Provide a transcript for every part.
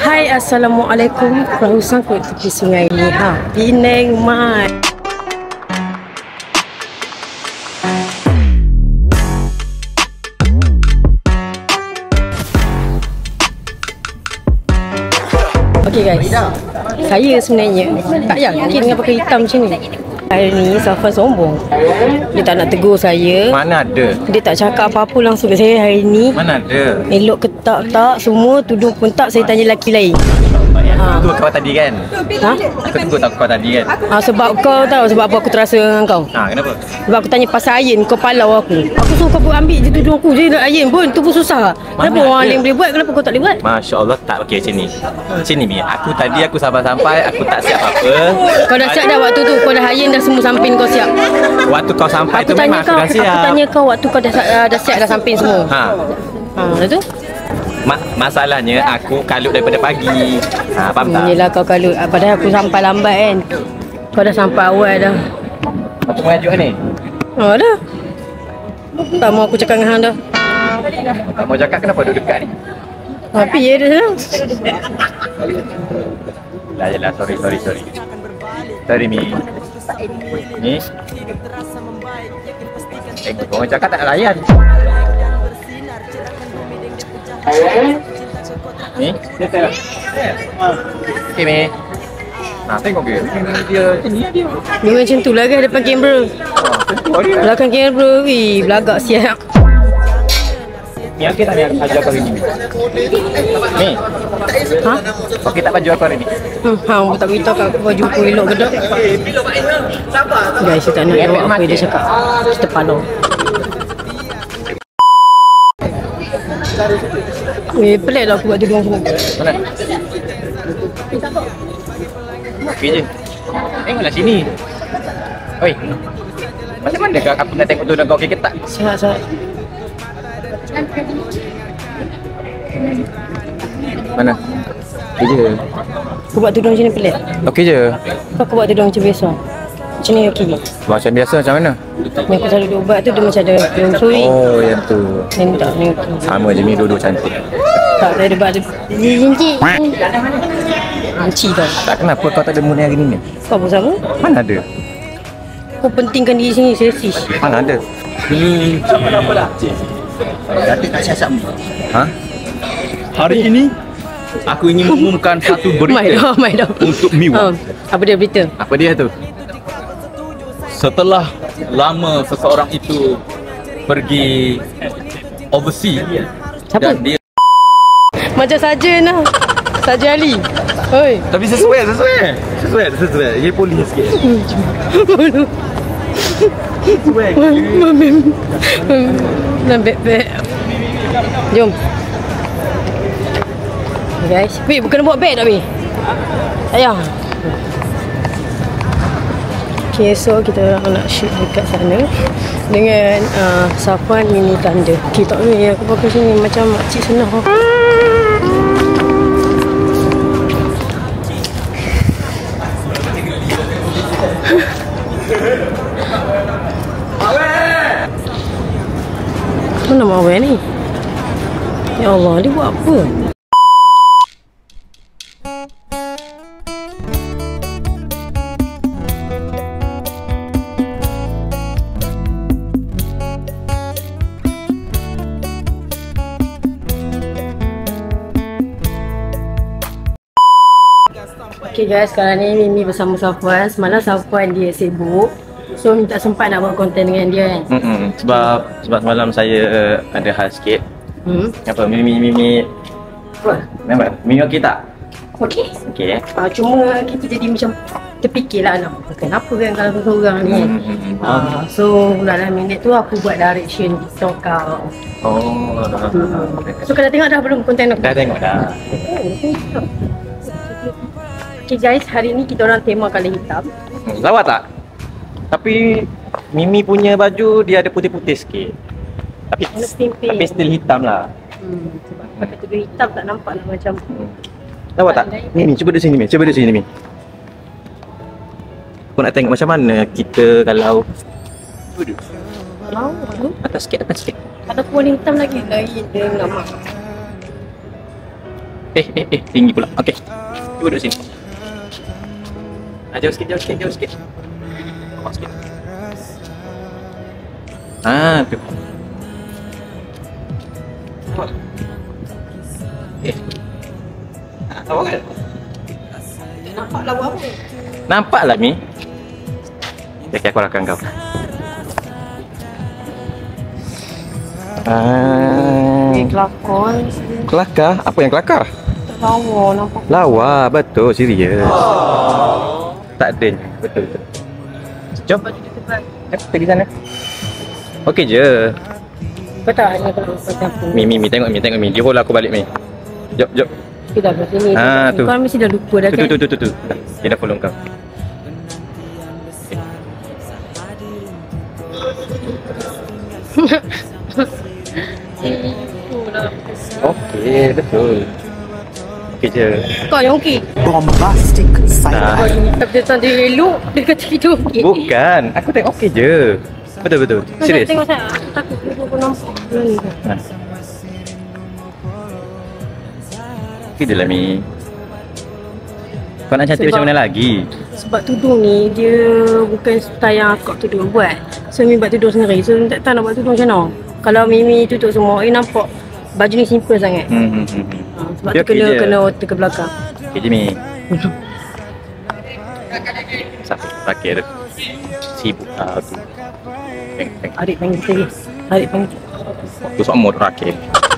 Hai, Assalamualaikum. Perahu sangkut tepi sungai ni. Penang Mai. Okay guys, saya sebenarnya tak yakin dengan pakai hitam macam ni. Hari ni Safwan sombong. Dia tak nak tegur saya. Mana ada? Dia tak cakap apa-apa langsung ke saya hari ni. Mana ada? Elok ke tak, semua tudung pun tak, saya tanya lelaki lain. Aku kau tadi kan? Aku tunggu tak kau tadi kan? Sebab kau tahu sebab apa aku terasa dengan kau? Kenapa? Sebab aku tanya pasal iron, kau palau aku. Aku suruh kau ambil je tudung aku je nak iron pun, tu pun susah. Kenapa orang lain boleh buat, kenapa kau tak boleh buat? Masya Allah, tak okey macam ni. Macam ni Mi, aku tadi aku sampai aku tak siap apa. Kau dah siap dah waktu tu, kau dah iron dah semua samping kau siap. Waktu kau sampai tu memang aku dah siap. Aku tanya kau waktu kau dah siap dah samping semua. Dah tu? Masalahnya aku kalut daripada pagi. Faham tak? Yelah kau kalut. Padahal aku sampai lambat kan. Kau dah sampai awal dah. Aku mengajuk ni? Dah. Tak mau aku cakap dengan hang dah. Tak mau cakap kenapa duduk dekat ni? Tapi ya dia sana. Yelah, sorry. Sorry Mi. Ni. Orang cakap tak nak layan. Ni? Okay Mi. Tengok ke? Dia Macam tu lah kan depan kamera. Belakang kamera. Belagak siap. Mi, okey tak ni baju aku hari ni? Mi? Okey tak baju aku hari ni? Hang tak beritahu kat aku baju aku elok ke tak? Guys, saya tak nak jawab apa dia cakap. Kita palau. Pelik lah aku buat tudung semua. Mana? Okey je. Tengoklah sini. Oi. Macam mana aku nak tengok tudung kau okey ke tak? Sihat. Mana? Okey je. Aku buat tudung macam ni pelik. Okey je. Aku buat tudung macam biasa. Macam ni okey ke? Macam biasa macam mana? Yang aku selalu ubat tu dia macam ada suri. Oh, yang tu. Ni tak, ni okey. Sama je, Mi dua-dua cantik. Tak, saya ada buat ada jinjik. Anci kau. Tak, kenapa kau tak ada mood hari ni? Kau pun sama? Mana ada? Kau pentingkan diri sini, selfish. Mana ada? Kata tak siasat mu. Hari ini aku ingin mengumumkan satu berita untuk Miwa. Apa dia berita? Apa dia tu? Setelah lama seseorang itu pergi overseas. Siapa? Dan dia Macam Sajen lah. Sajen Ali. Oi. Tapi sesuai. Dia polis sikit. Sesuai. Beg. Jom. Guys, bukan buat beg tak Mi? Ayah. Okay, so kita nak shoot dekat sana dengan Safwan mini tanda. Okay, tak ni aku pakai sini macam makcik senang. Mana Mawai ni? Ya Allah, dia buat apa? Okay guys, sekarang ni Mimi bersama Safwan. Semalam Safwan dia sibuk, so tak sempat nak buat konten dengan dia kan. Sebab semalam saya ada hal sikit. Apa Mimi Apa? nampak? Mimi okey tak? Okey. Okey. Cuma kita jadi macam terfikirlah nak kenapa kan kalau seorang ni kan. So dalam minit tu aku buat direction TikTok kau. So kau dah tengok dah belum konten aku? Dah tengok dah. Okay guys, hari ni kita orang tema colour hitam. Lawa tak? Tapi Mimi punya baju dia ada putih-putih sikit. Tapi still hitam lah. Sebab pakai tudung hitam tak nampak lah macam. Lawa tak? Mimi, cuba duduk sini Mi. Aku nak tengok macam mana kita kalau duduk. Atas sikit. Ada warna hitam lagi dia nak mak. Tinggi pula. Okey. Cuba duduk sini. Jauh sikit, jauh sikit, jauh sikit. Bawah sikit. Tu. Nampak? Tahu kan? Nampak lawa apa? Nampak lah Mi. Okay, aku rakam kau. Kelakar. Kelakar? Apa yang kelakar? Lawa nampak. Lawa, betul, serius. Tak ada. Betul. Jom. Pergi sana. Okey je. Kau tak hanya kalau aku. Mi tengok Mi. Dia hold aku balik Mi. Jom. Kita dah sini. Tu. Kau mesti dah lupa dah kan? Tu. Dia dah follow kau. Okey, betul. Okey je. Kau yang okey. Bombastic silence. Kau ni dia tak dia elok. Dia kata kita okey. Bukan, aku tengok okey je. Betul. Serius. Tengok saya. Aku takut aku nampak. Okey lah Mi. Kau nak cantik macam mana lagi? Sebab tudung ni dia bukan style yang akak tudung buat. So Mi buat tudung sendiri. So tak tahu nak buat tudung macam mana. Kalau Mimi tutup semua, nampak baju ni simple sangat. Sebab Dia tu okey je. kena otak ke belakang. Okey je Mi. Sakit tu. Sibuk tu. Teng. Adik panggil kita ni. Adik panggil. Tu semua rakit.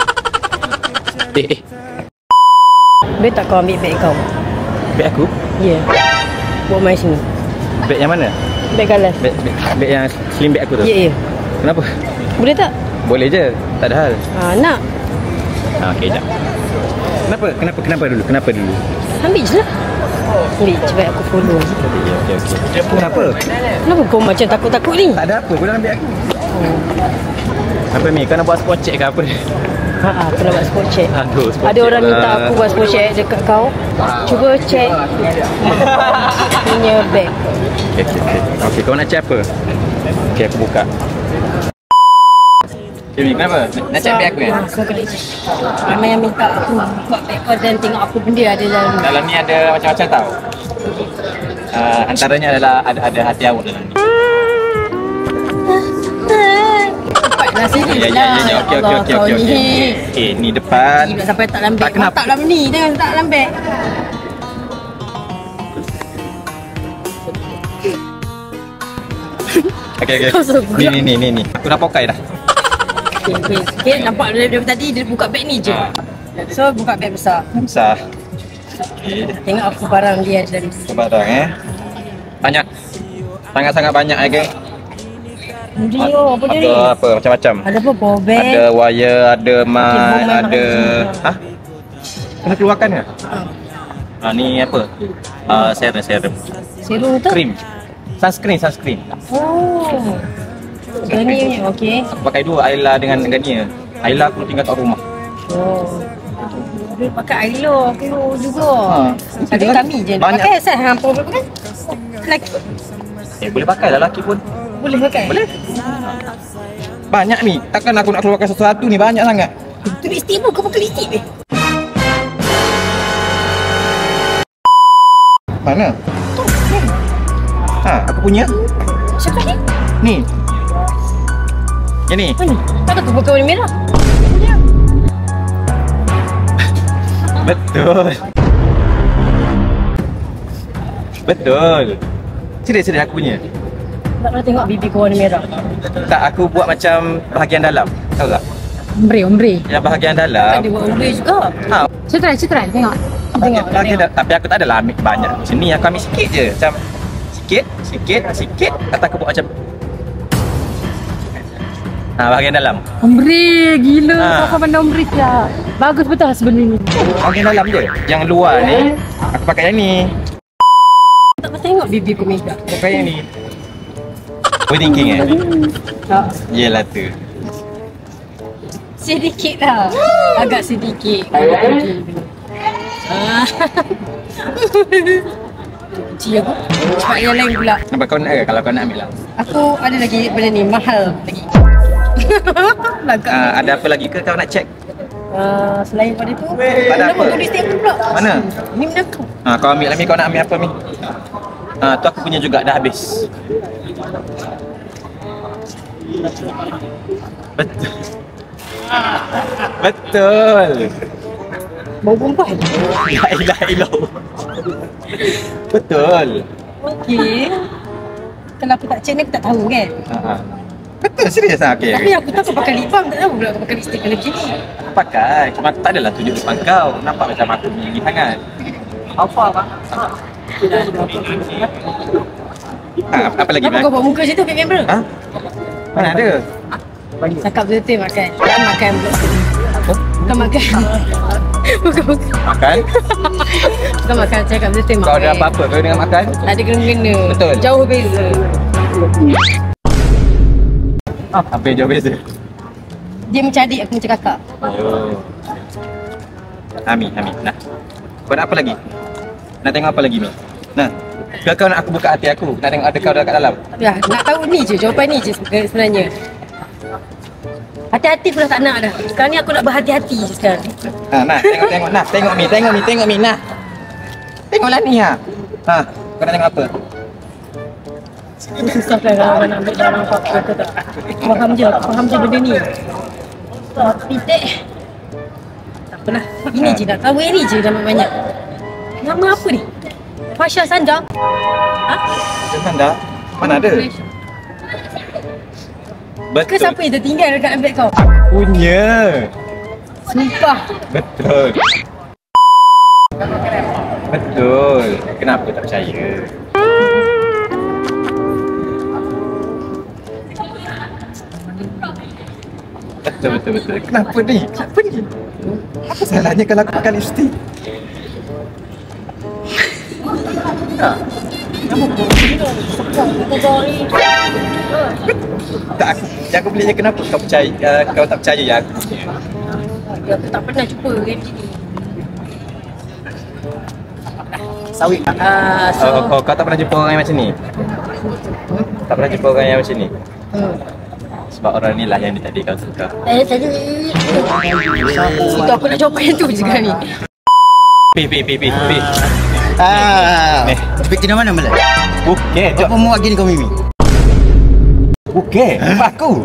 Boleh tak kau ambil beg kau? Beg aku? Ya. Bawa main sini. Beg yang mana? Beg galas. Beg yang slim bag aku tu? Ya. Kenapa? Boleh tak? Boleh je. Tak ada hal. Nak. Okey, jap. Kenapa dulu? Ambil je lah. Ambil cepat aku follow. Okey. Kenapa? Kenapa kau macam takut-takut ni? Tak ada apa. Kau jangan ambil aku. Apa Mi? Kau nak buat spot check ke apa? Aku nak buat spot check. Aduh, spot Ada check orang lah. minta aku buat spot check dekat kau. Cuba check punya bag. Okey, kau nak check apa? Okey, aku buka. Mi, kenapa? Nak check bag aku ya? Kau kena check. Ramai yang minta aku buka bag kau dan tengok apa benda ada dalam ni. Dalam ni ada macam-macam tau. Antaranya adalah ada hati awak dalam ni. Cepatlah sini Ya. lah. Okey. Ni depan. Nak sampai tak dalam bag. Tak kenapa. Tak dalam ni. Jangan tak dalam bag. Okey. Kau suruh gerak. Ni. Aku dah pakai dah. Okay, nampak dari tadi dia buka bag ni je. So buka bag besar. Besar. Okey. Tengok apa barang dia ada dalam. Barang banyak. Sangat-sangat banyak geng. Dia apa dia ni? Ada apa macam-macam. Ada apa power bag? Ada wire, ada mic, Okey, ada kena keluarkan ke? Ni apa? Serum. Serum tu? Krim. Sunscreen. Oh. Garnier okey. Aku pakai dua, Ayla dengan Garnier. Ayla aku tinggal kat rumah. Oh. Dia pakai eyeliner aku juga. Ada kami je. Banyak. Pakai asal hang power bag kan? Lelaki Boleh pakai lah lelaki pun. boleh pakai? Boleh. Banyak ni. Takkan aku nak keluarkan sesuatu ni banyak sangat. Tu lipstick pun kau pakai lipstick ni. Mana? Aku punya. Siapa ni? Ni. Yang ni. Mana? Takkan tu pakai warna merah? Betul. Serius aku punya. Tak pernah tengok bibi kau warna merah. Tak, aku buat macam bahagian dalam. Tahu tak? Ombre. Yang bahagian dalam. Ada buat ombre juga. Cetrai, tengok. Bahagian dalam. Tapi aku tak adalah ambil banyak. Macam ni aku ambil sikit je. Macam sikit. Kata aku buat macam bahagian dalam. Ombre, gila. Ha. Kau pandai ombre tak? Bagus betul sebenarnya ni. Bahagian dalam je. Yang luar ni aku pakai yang ni. Tak pernah tengok bibi kau make up. Pakai yang ni. Wedding king Tak. Yelah tu. Sedikit lah. Agak sedikit. Benci aku. Cepat yang lain pula. Nampak kau nak ke? Kalau kau nak ambil lah. Aku ada lagi benda ni. Mahal lagi. Lagak. Ada apa lagi ke kau nak check? Selain pada itu, Pada apa? tulis dia tu pula. Mana? Ini benda kau. Kau ambil lah Mi, kau nak ambil apa Mi? Tu aku punya juga dah habis. Betul. Betul. Bau perempuan. La ilaha illallah. Betul. Okey. Kalau aku tak check ni aku tak tahu kan. Betul, serius lah. Okay. Tapi aku tahu kau pakai lip balm, tak tahu pula kau pakai lipstick kalau macam ni. Pakai, cuma tak adalah tunjuk depan kau. Nampak macam aku tinggi sangat. Apa bang? Apa lagi Kenapa Mat? kau buat muka macam tu kat kamera? Ha? Mana ada? Cakap betul makan. Bukan makan pula. Bukan makan. Bukan. Makan? Bukan makan, cakap betul makan. Kau ada apa-apa kau dengan makan? Tak ada kena-kena. Betul. Jauh beza. Apa yang jauh beza? Dia macam adik, aku macam kakak. Oh. Ami. Nah. Kau nak apa lagi? Nak tengok apa lagi Mi? Nah. Kau nak aku buka hati aku? Nak tengok ada kau kat dalam? Ya, nak tahu ni je, jawapan ni je sebenarnya. Hati-hati pun dah tak nak dah. Sekarang ni aku nak berhati-hati je sekarang. Nah, tengok nah. Tengok Mi, nah. Tengoklah ni ha. Kau nak tengok apa? Ini susah kan kalau nak ambil dalam apa-apa tu tak. Faham je benda ni. Tapi tak. Tak apalah. Ini je nak tahu, ini je dah banyak. Nama apa ni? Fasha Sandra? Jangan dah. Mana ada? Ke Betul. siapa yang tertinggal dekat beg kau? Punya. Sumpah. Betul. Betul. Kenapa tak percaya? Betul. Kenapa ni? Apa salahnya kalau aku pakai lipstick? Tak, aku belinya kenapa kau percaya? Kau tak percaya ya aku? Aku tak pernah jumpa dia macam ni. Sawit. Kau tak pernah jumpa orang yang macam ni? Tak pernah jumpa orang yang macam ni? Sebab orang ni lah yang dia tadi kau suka. Tadi. Itu aku nak jawab yang tu je sekarang ni. Pi. Tapi kena mana malam? Okey, Apa mau gini kau Mimi? Okey, aku.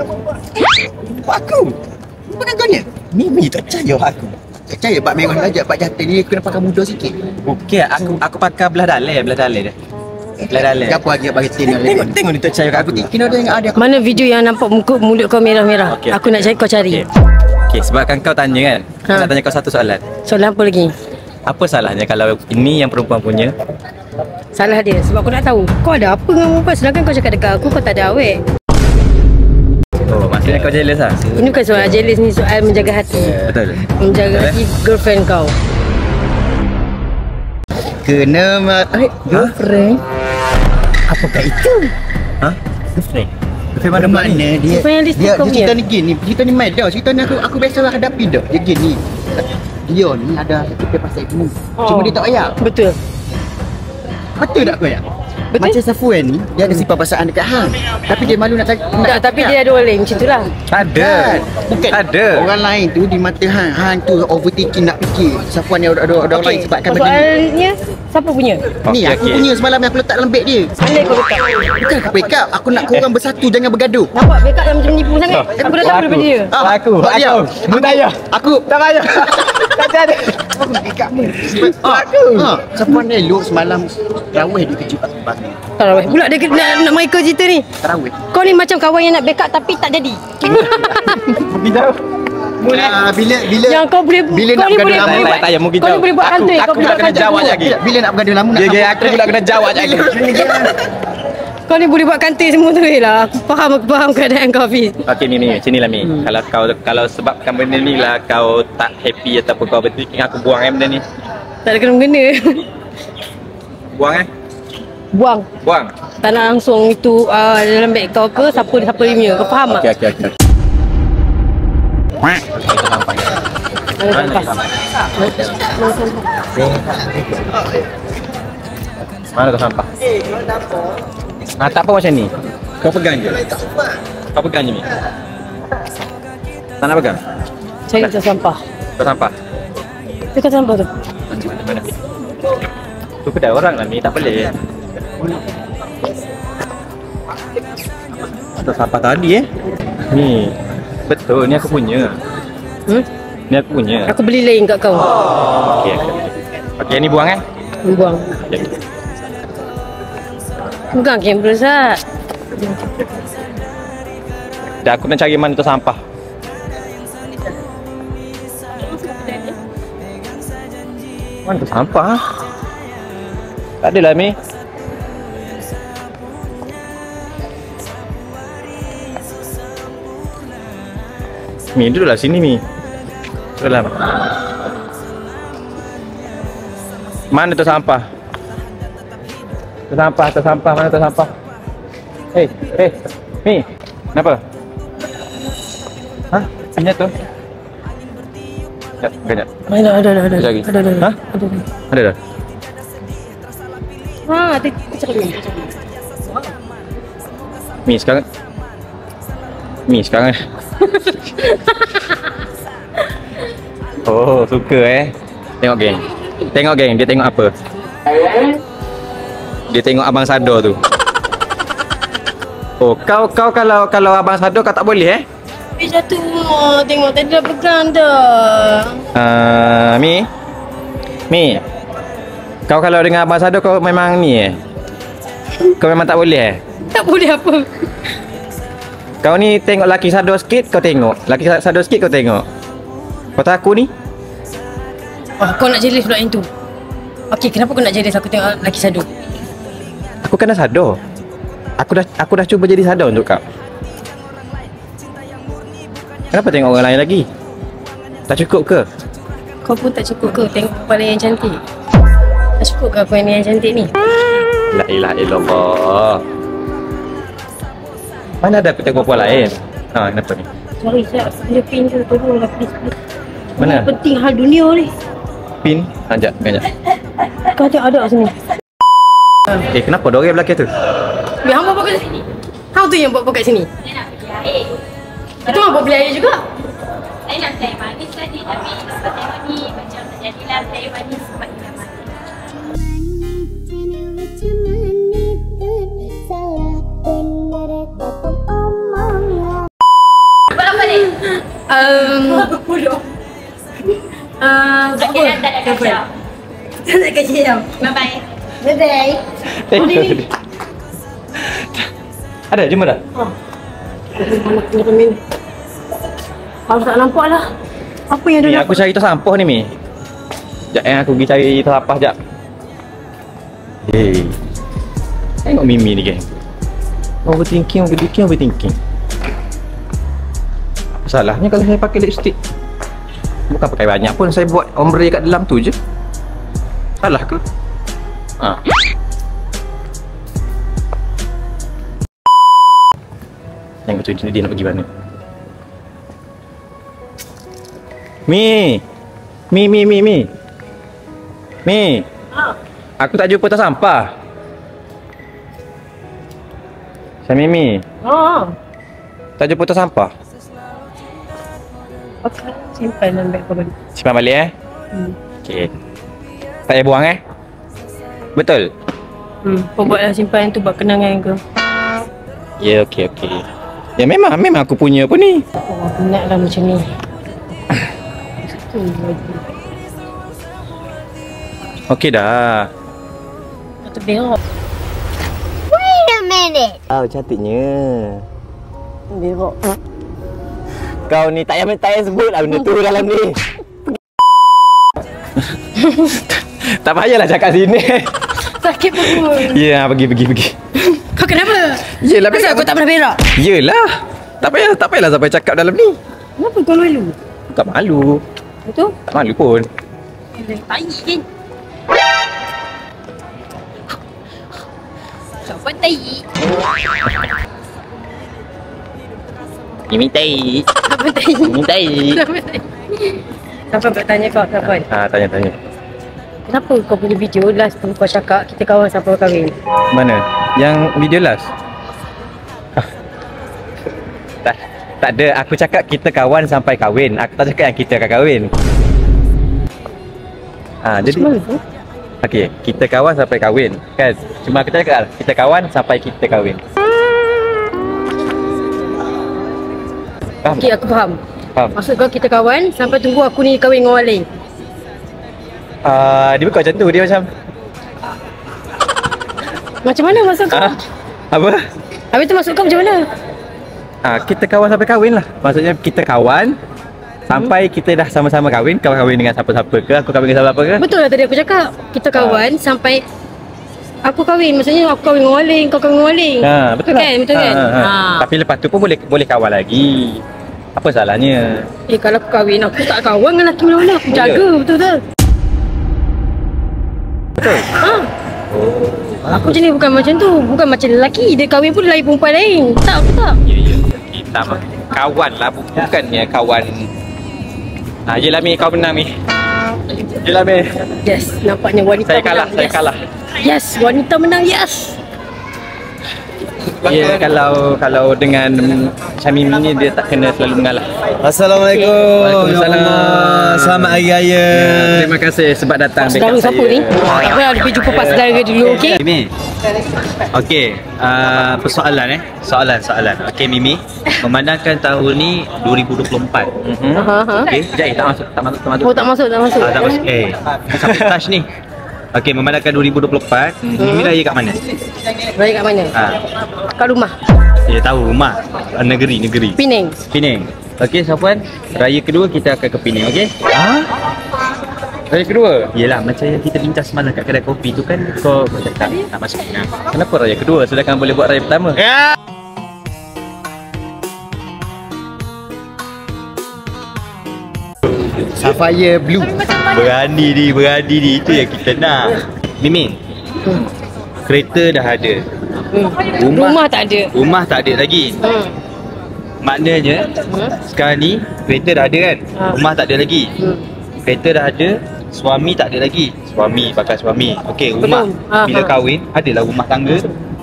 Bukan kau ni? Mimi tak percaya aku. Tak percaya Pak Merah aja Pak Jantan ni kena pakai muda sikit. Okey, aku pakai belah dalai dia. Belah dalai. Apa lagi bagi tin Tengok dia tak percaya kat aku. Kena ada Mana video yang nampak mulut kau merah-merah? Okey, Aku nak cari, kau cari. Okey, sebabkan kau tanya kan. Aku nak tanya kau satu soalan. Soalan apa lagi? Apa salahnya kalau ini yang perempuan punya? Salah dia sebab aku nak tahu kau ada apa dengan perempuan sedangkan kau cakap dekat aku kau tak ada awet. Oh, maksudnya kau jealous lah? Ini bukan soal jealous, ni soal menjaga hati. Betul. Menjaga hati girlfriend kau. kena girlfriend. Apakah itu? Girlfriend? Girlfriend mana pula ni? Mana dia? Girlfriend yang listrik kau cerita punya. ni gini, cerita ni main dah. Cerita ni aku biasalah hadapi dah. Dia gini. Dia ni ada cerita pasal ibu. Cuma dia tak ayak. Betul. Betul tak kau ya? Betul. Macam Safuan ni, dia ada sifat perasaan dekat hang. Tapi dia malu nak Tak, tapi dia ada orang lain macam tu lah. Ada. Bukan. Ada. Orang lain tu di mata hang, hang tu overthinking nak fikir. Safuan ni ada orang lain sebabkan benda ni. Soalnya siapa punya? Ni aku punya semalam yang aku letak dalam beg dia. Mana kau backup? Bukan aku backup, aku nak korang bersatu jangan bergaduh. Nampak backup yang macam menipu sangat. Aku dah tahu daripada dia. Aku. Aku Tak payah. Tak ada. aku backup ni. Aku. Safuan ni elok semalam raweh dia kejut aku bangun. Tarawih. Pula dia nak mereka cerita ni. Tarawih. Kau ni macam kawan yang nak backup tapi tak jadi. Bila Yang kau boleh bila kau nak ni bergaduh boleh lama, boleh buat- tak payah, mungkin kau ni jawab. boleh buat kantoi. Kau Aku boleh nak buat kena kantoi jawab semua. lagi. bila nak bergaduh lama nak Aku pula kena jawab lagi. Kau ni boleh buat kantoi semua tu lah. Aku faham keadaan kau Hafiz. Okey Mimi, macam ni lah Mi. Kalau sebabkan benda ni lah kau tak happy ataupun kau berthinking aku buang benda ni. Tak ada kena-mengena. Buang Buang. Buang. Tak nak langsung itu dalam beg kau ke siapa dia punya. Kau faham tak? Okey. Mana sampah? Mana tu sampah? Tak apa macam ni. Kau pegang je. Kau pegang je Mi. Tak nak pegang? Cari tu sampah. Tong sampah. Dekat sampah tu. Mana? Tu kedai orang lah ni, tak boleh. Tong sampah tadi Ni. Betul, ni aku punya. Ni aku punya. Aku beli lain kat kau. Okey. Okey, ni buang Buang. Okay. Pegang kamera Zat. Dah aku nak cari mana tu sampah. Mana tu sampah? Tak ada lah Mi. Mi, duduklah sini Mi. Duduklah. Mana tu sampah? Tu sampah, mana tu sampah? Mi, kenapa? Hah? Punya tu? Sekejap. Ada. Lagi. Ada. Hah? Ada dah? Ada cakap ni. Mi, sekarang Oh, suka Tengok geng, dia tengok apa? Dia tengok Abang Sado tu. Oh, kau kalau Abang Sado kau tak boleh Jatuh. Tengok tadi dah pegang dah. Mi. Kau kalau dengan Abang Sado kau memang ni Kau memang tak boleh Tak boleh apa? Kau ni tengok laki Sado sikit kau tengok. Laki Sado sikit kau tengok. Kata aku ni. Kau nak jealous pula yang tu. Okey, kenapa kau nak jealous aku tengok laki Sado? Aku kena Sado. Aku dah cuba jadi Sado untuk kau. Kenapa tengok orang lain lagi? Tak cukup ke? Kau pun tak cukup ke tengok kepala yang cantik? Tak cukup ke aku yang cantik ni? La ilaha illallah. Mana ada aku tengok perempuan lain? Kenapa ni? Sorry, Syah. Dia pin tu tolonglah please. Mana? Ini penting hal dunia ni. Pin? Sekejap. Kau tengok ada kat sini. Kenapa dia orang belakang tu? Biar hang bawa kat sini. Hang tu yang bawa kat sini. Itu hang bawa beli air juga. Saya nak teh manis tadi tapi sebab tengok ni macam tak jadilah teh manis sebab ni manis. Buat apa ni? Okay, dah nak kacau. Tak nak kacau. Bye-bye. Bye-bye. Ada, jumpa dah? Mana punya remin? Kalau tak nampak lah. Apa yang Mi, dia aku cari tu sampah ni Mi. Sekejap aku pergi cari tu sampah sekejap. Tengok Mimi ni geng. Overthinking. Salahnya kalau saya pakai lipstick. Bukan pakai banyak pun, saya buat ombre kat dalam tu je. Salah ke? Tengok tu dia nak pergi mana. Mi. Aku tak jumpa tas sampah. Saya Mimi. Tak jumpa tas sampah. Okey, simpan dalam beg kau balik. Simpan balik Okey. Tak payah buang Betul? Kau buatlah simpan tu buat kenangan ke. Ya, okey. Ya memang aku punya pun ni. Aku naklah macam ni. Okey dah. Atau berak. Cantiknya. Berak. Kau ni tak payah sebut lah benda tu dalam ni. Tak payahlah cakap sini. Sakit perut. Ya, pergi. Kau kenapa? Yelah, kenapa kau tak pernah berak? Yelah. Tak payahlah sampai cakap dalam ni. Kenapa kau malu? Tak malu. Betul? Tak malu pun. Tai kan? Siapa tai? Mimi tai. Apa tai? Mimi tai. Siapa tai? Siapa bertanya kau? Siapa? Tanya. Kenapa kau punya video last tu kau cakap kita kawan sampai kahwin? Mana? Yang video last? Tak ada. Aku cakap kita kawan sampai kahwin. Aku tak cakap yang kita akan kahwin. Jadi okey, kita kawan sampai kahwin kan. Cuma kita cakap kita kawan sampai kita kahwin. Faham? Okey, aku faham. Faham. Maksud kau kita kawan sampai tunggu aku ni kahwin dengan orang lain. Dia bukan macam tu, dia macam Macam mana maksud kau? apa? Habis tu maksud kau macam mana? Kita kawan sampai kahwin lah. Maksudnya kita kawan sampai kita dah sama-sama kahwin. Kau kahwin dengan siapa-siapa ke, aku kahwin dengan siapa-siapa ke? Betul lah tadi aku cakap. Kita kawan sampai aku kahwin. Maksudnya aku kahwin dengan orang lain, kau kahwin dengan orang lain. Betul lah. Kan, betul kan? Tapi lepas tu pun boleh kawan lagi. Apa salahnya? Kalau aku kahwin, aku tak kawan dengan lelaki mana-mana. Aku jaga, betul-betul. Betul? Aku jenis bukan macam tu. Bukan macam lelaki. Dia kahwin pun lelaki perempuan lain. Tak, aku tak. Ya. Kita kawan lah. Bukannya kawan. Yelah Mi, kau menang Mi. Yelah Mi. Yes, nampaknya wanita Saya kalah, menang. saya Yes. kalah. Yes, wanita menang. Yes. Ya, kalau dengan Syamimi ni dia tak kena selalu mengalah. Assalamualaikum. Waalaikumsalam. Ya Allah. Selamat Hari Raya. Terima kasih sebab datang Saudara siapa ni? Tak payah lebih jumpa pas saudara dulu, okey? Mimi. Okey, persoalan soalan. Okey Mimi, memandangkan tahun ni 2024. Okey. Sekejap, tak masuk. Oh, tak masuk. Tak masuk. Sampai touch ni. Okey, memandangkan 2024, Mimi raya kat mana? Raya kat mana? Kat rumah. Ya tahu rumah. Negeri. Penang. Penang. Okey, Safwan, raya kedua kita akan ke Penang, okey? Raya kedua? Yelah, macam yang kita bincang semalam kat kedai kopi tu kan, kau cakap tak masuk Penang. Kenapa raya kedua sedangkan boleh buat raya pertama? Sapphire Blue. Berani ni, itu yang kita nak. Mimi, kereta dah ada. Rumah tak ada. Rumah tak ada lagi. Maknanya sekarang ni kereta dah ada kan? Rumah tak ada lagi. Kereta dah ada, suami tak ada lagi. Bakal suami. Okey, rumah. Belum. Bila kahwin, adalah rumah tangga.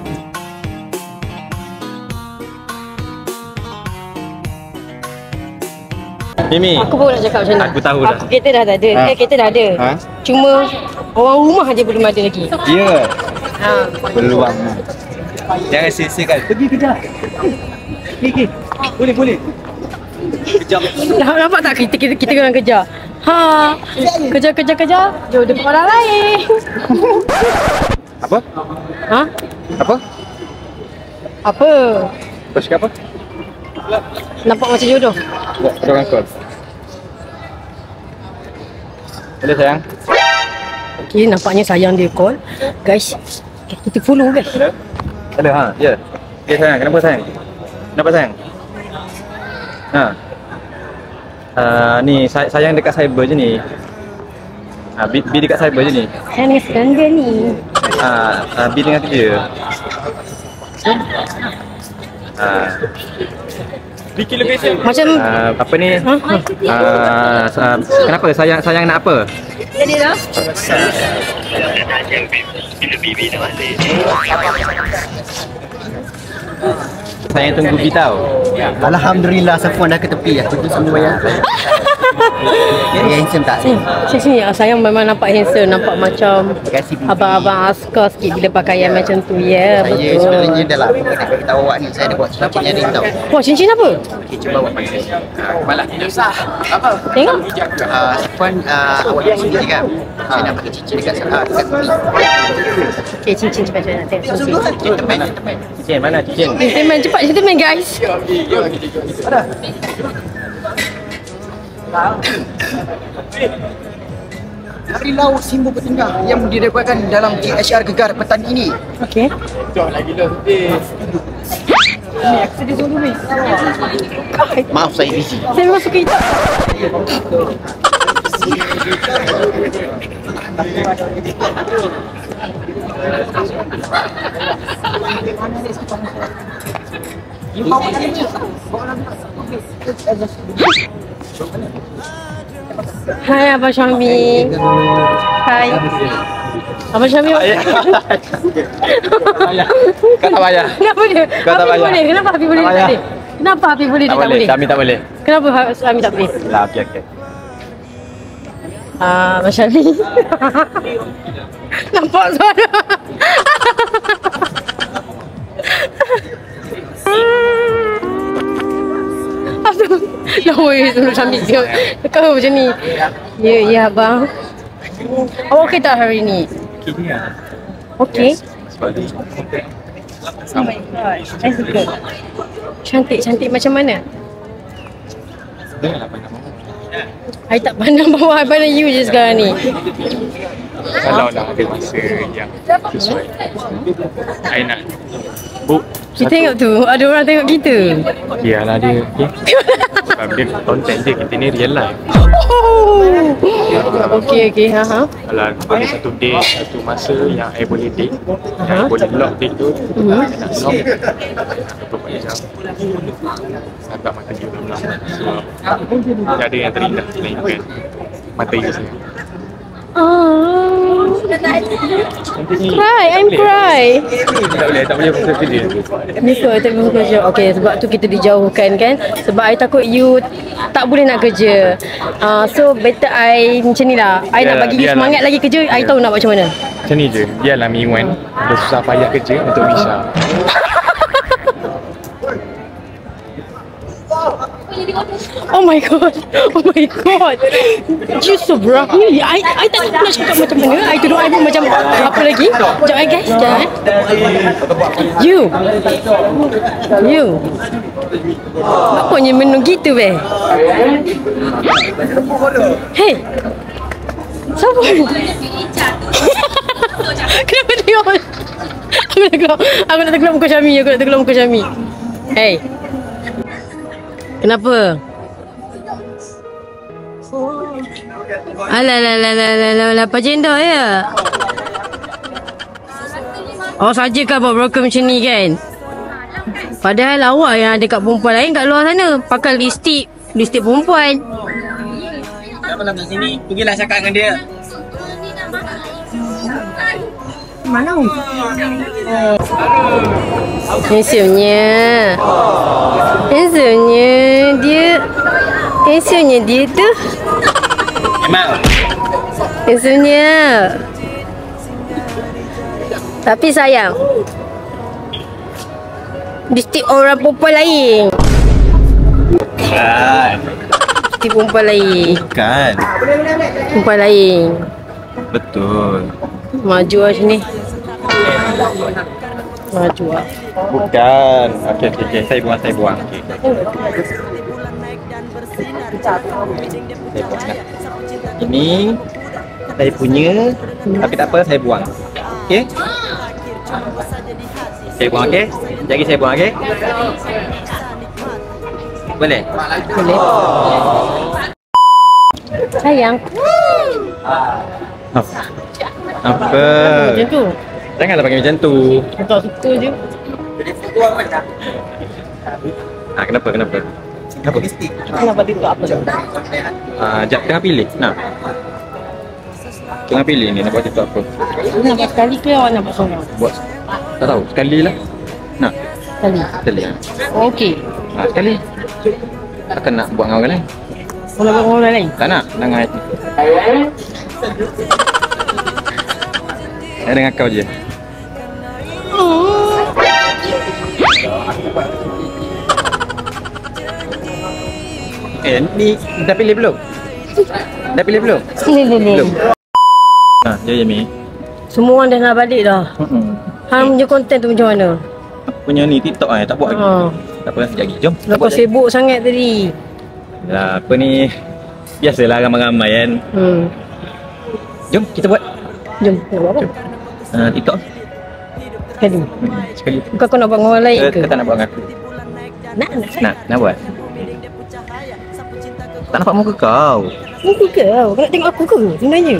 Mimi, Aku pun nak cakap macam mana? Aku tahu dah. Kereta dah ada. Kereta dah ada. Cuma orang rumah aja belum ada lagi. Ya. Peluang. Jangan sia-siakan. Pergi kejar. Okey. Boleh. Nampak tak kita kena kejar? Kejar. Jom depan orang lain. apa? Apa? Apa? Kau cakap apa? Nampak macam jodoh. Ada orang call. Boleh sayang? Okay, nampaknya sayang dia call. Guys, kita follow guys. Ada ya. Okay sayang, kenapa sayang? Ni sayang dekat cyber je ni. B dekat cyber je ni. Saya dengan serangga ni. B dengan kerja. Macam apa ni? Kenapa sayang nak apa? jadi dah. Sayang tunggu B tau. Alhamdulillah Safwan dah ke tepi dah. Itu semua ya. Dia handsome tak? Sini sayang memang nampak handsome, nampak macam Terima kasih Bibi. abang-abang askar sikit bila pakaian macam tu. Ya, Saya betul. sebenarnya dah lama nak beritahu awak ni. Saya ada buat cincin yang ring tau. Wah, cincin apa? Okay, cuba awak pakai. Kepala tidak sah. Tengok. Safwan, awak dah sendiri kan? Saya nak pakai cincin dekat tepi. Okay, cincin cepat nak tengok cincin. Gentleman. Cincin mana cincin? Gentleman cepat, gentleman guys. Hari Laut Simbol Bertengah yang direbatkan dalam KHR Gegar petang ini. Okay. Maaf saya busy. Saya memang suka hitam. Hai Abang Syami. Hai. Abang Syami. Kau tak payah. Kenapa dia? Kau tak Habib payah. boleh. Kenapa Habib boleh Tak tak payah. boleh? Kenapa Habib boleh dia tak boleh? Kami tak boleh. Kenapa Syami tak boleh? Lah, okey. Macam ni. Nampak suara. Lawai tu sambil dia kau macam ni. Ya abang. Awak okey tak hari ni? Okey lah. Okey. Sebab dia Oh my god. I suka. Cantik macam mana? dah lah pandang I tak pandang bawah, I pandang you je sekarang ni. Kalau dah ada masa yang sesuai, I nak book Kita tengok tu, ada orang tengok kita. biarlah dia, okay? Sebab dia konten dia, kita ni real life. Okey, ha. Kalau ada satu day, satu masa yang I boleh date, yang I boleh lock date tu, I nak lock 24 jam. Agak mata dia belum lama. So, tak ada yang terindah melainkan mata dia sendiri. I'm cry. Tak boleh fokus ke dia. Niko, tak boleh kerja. Okey, sebab tu kita dijauhkan kan. Sebab I takut you tak boleh nak kerja. So better I macam ni lah. I nak bagi you Biarlah. semangat lagi kerja. I tahu nak buat macam mana. Macam ni je, biarlah Miwan dia susah payah kerja untuk Misha. Oh my god. You so berani. I tak tahu nak cakap macam mana. I tuduh I pun macam apa lagi. Sekejap guys. Sekejap You. Apanya menung gitu weh? Hey. Siapa? Kenapa dia on? Aku nak tengok muka Syami. Hey. Kenapa? Alah, pajenda ya? Oh, sajakah buat broker macam ni kan? Padahal awak yang ada kat perempuan lain kat luar sana. Pakai lipstick perempuan. Kenapa nak kat sini? Pergilah cakap dengan dia. Mana? Handsome-nya dia tu. Memang. Handsome-nya. Tapi sayang, lipstick orang perempuan lain. Bukan. Lipstick perempuan lain. Bukan. Perempuan lain. Betul. Maju lah sini. Maju lah. Bukan. Okey. Saya buang. Okey. Saya buang. Ini saya punya. Tapi tak apa, saya buang. Okey? Saya buang, okey? Jadi saya buang, okey? Boleh? Boleh. Sayang. Apa? Macam tu. Janganlah panggil macam tu. Aku tak suka je. Kenapa? Kenapa Kenapa dia tu apa? Jap, tengah pilih. Nak? Tengah pilih ni, nak buat TikTok apa? Nak buat sekali ke awak nak buat seorang? Buat, tak tahu, sekali lah. Nak? Sekali lah. Okey. Sekali. Takkan nak buat dengan orang lain? Kalau buat dengan orang lain? Tak nak, dengan hati. Saya dengan kau je. Ni dah pilih belum? Belum? Ya Mi. Semua orang dah nak balik dah. Hang punya konten tu macam mana? Punya ni TikTok tak buat lagi. Tak apa, sekejap lagi. Jom. Lepas sibuk sangat tadi. Lah, apa ni? Biasalah ramai-ramai kan. Jom kita buat. Jom, nak buat apa? TikTok. Sekali. Bukan kau nak buat dengan orang lain ke? Kau tak nak buat dengan aku? Nak buat. Tak nampak muka kau. Muka ke? Kau nak tengok aku ke sebenarnya?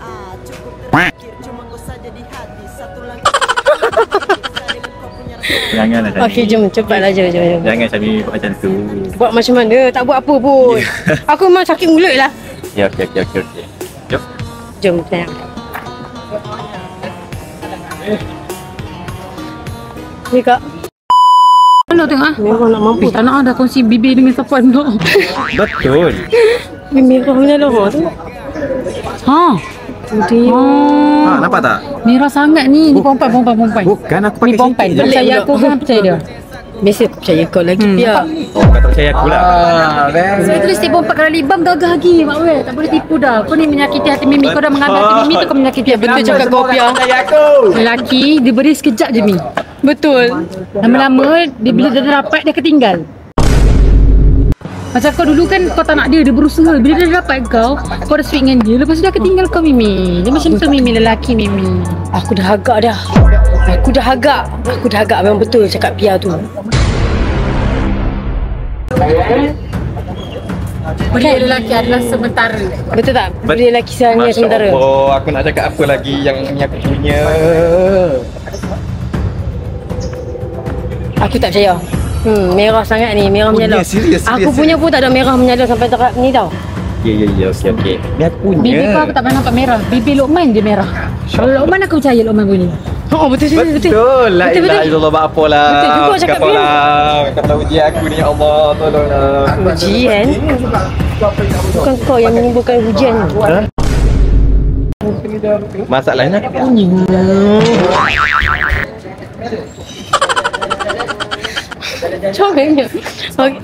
Janganlah Sami. Okey, jom cepatlah jom. Jangan Sami buat macam tu. Buat macam mana? Tak buat apa pun. Aku memang sakit mulut lah. Ya, okey. Jom. Jom sayang. Ni kak. Mana tengok ah? Memang nak mampu. Tak nak dah kongsi bibir dengan sapuan tu. Betul. Merah punya logo tu. Ha. Nampak tak? Merah sangat ni. Ni perempuan. Bukan, aku Ni pakai perempuan. sikit je. Percaya aku kan percaya dia. Biasa aku percaya kau lagi Pia. Oh, kau tak percaya aku lah. Sebab tulis dia perempuan kalau libam dah agak lagi. Mak weh, tak boleh tipu dah. Kau ni menyakiti hati Mimi. Kau dah mengambil hati Mimi tu kau menyakiti hati Betul cakap kau Pia. Lelaki dia beri sekejap je Mi. Betul. Lama-lama dia bila dia dah dapat dia ketinggal. Macam kau dulu kan kau tak nak dia berusaha. Bila dia dah dapat kau dah sweet dengan dia. Lepas tu dah ketinggal kau Mimi. Dia macam tu Mimi, lelaki Mimi. Aku dah agak dah. Aku dah agak memang betul cakap Pia tu. Belia lelaki adalah sementara. Betul tak? Beli lelaki seharga sementara. Oh, aku nak cakap apa lagi yang ni aku punya. Aku tak percaya. Merah sangat ni, merah menyala. Serius. Aku punya pun tak ada merah menyala sampai dekat ni tau. Ya, okey. Ni aku punya. Bibir kau aku tak pernah nampak merah. Bibir Luqman je merah. Kalau Luqman aku percaya Luqman bunyi. Oh betul. La ilaha illallah, buat apa lah. Betul juga cakap dia. Kau tahu ujian aku ni, ya Allah, tolonglah. Ujian? Bukan kau yang menimbulkan hujan ni. Masalahnya aku punya. Comelnya. Okay.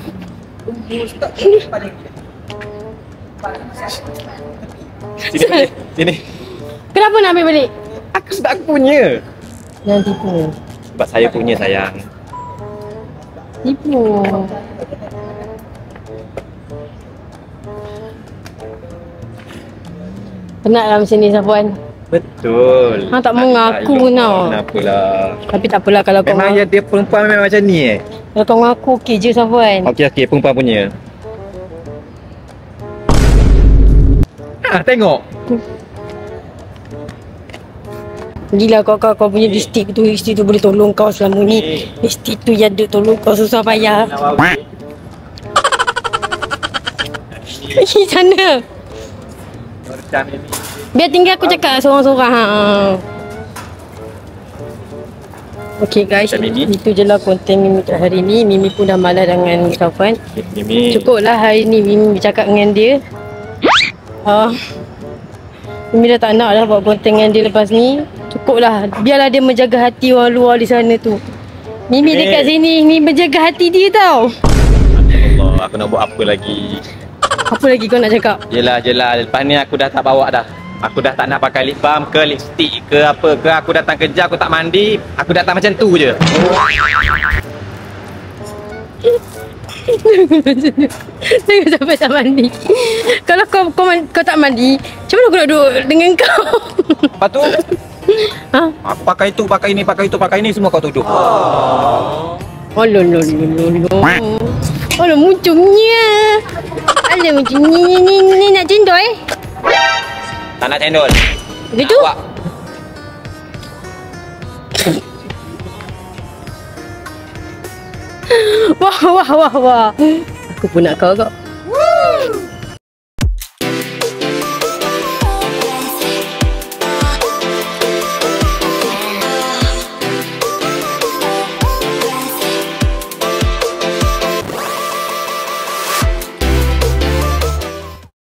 Sini. Kenapa nak ambil balik? Sebab aku punya. Jangan tipu. Sebab saya punya, sayang. Tipu. Penatlah macam ni Safwan. Betul. Hang tak mau ngaku tau. Kenapalah. Tapi tak apalah kalau kau Memang dia perempuan memang macam ni kalau kau ngaku okey je Safwan. Okey, perempuan punya. Tengok. Gila kau punya lipstick tu boleh tolong kau selama ni. Lipstick tu yang ada tolong kau susah payah. Pergi sana. Biar tinggal aku cakap seorang-seorang. Okay guys, itu je lah konten Mimi untuk hari ni. Mimi pun dah malas dengan Safwan. Cukuplah hari ni Mimi bercakap dengan dia. Mimi dah tak nak dah buat konten dengan dia lepas ni. Cukuplah, biarlah dia menjaga hati orang luar di sana tu. Mimi dekat sini, Mimi menjaga hati dia tau. Allah, aku nak buat apa lagi? Apa lagi kau nak cakap? Yelah, lepas ni aku dah tak bawa dah. Aku dah tak nak pakai lip balm ke lipstick ke apa ke. Aku datang kerja, aku tak mandi. Aku datang macam tu je. Tengok sampai tak mandi. Kalau kau tak mandi, macam mana aku nak duduk dengan kau? Lepas tu aku pakai tu, pakai ni, pakai tu, pakai ni, semua kau tuduh. Alah muncungnya. Alah muncungnya ni nak cendol Tak nak cendol. Begitu? Wah. Aku pun nak kau.